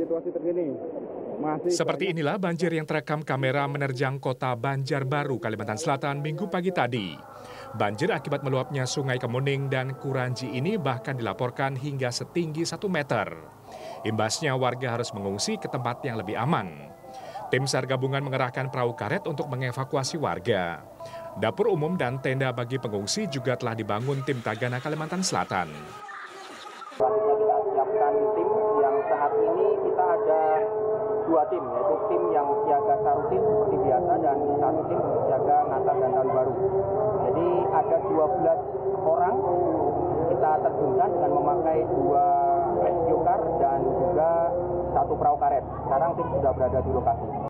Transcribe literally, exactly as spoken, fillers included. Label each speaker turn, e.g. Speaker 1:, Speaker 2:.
Speaker 1: situasi terkini. Masih
Speaker 2: Seperti inilah banjir yang terekam kamera menerjang kota Banjarbaru, Kalimantan Selatan minggu pagi tadi. Banjir akibat meluapnya Sungai Kemuning dan Kuranji ini bahkan dilaporkan hingga setinggi satu meter. Imbasnya warga harus mengungsi ke tempat yang lebih aman. Tim SAR gabungan mengerahkan perahu karet untuk mengevakuasi warga. Dapur umum dan tenda bagi pengungsi juga telah dibangun tim Tagana Kalimantan Selatan.
Speaker 3: Selanjutnya kita siapkan tim yang saat ini kita ada dua tim, yaitu tim yang siaga sarutin seperti biasa dan satu tim siaga Natal dan Tahun Baru. Jadi ada dua belas orang kita terjunkan dengan memakai dua rescue car dan juga satu perahu karet. Sekarang tim sudah berada di lokasi.